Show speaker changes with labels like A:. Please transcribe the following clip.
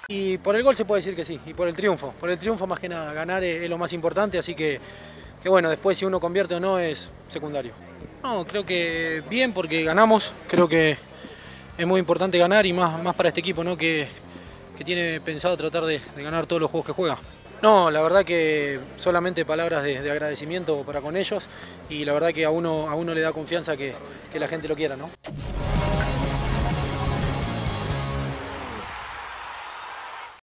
A: Y por el gol se puede decir que sí, y por el triunfo más que nada, ganar es lo más importante, así que bueno, después si uno convierte o no es secundario. No, creo que bien porque ganamos, creo que es muy importante ganar y más para este equipo, ¿no? Que tiene pensado tratar de ganar todos los juegos que juega. No, la verdad que solamente palabras de agradecimiento para con ellos y la verdad que a uno le da confianza que la gente lo quiera, ¿no?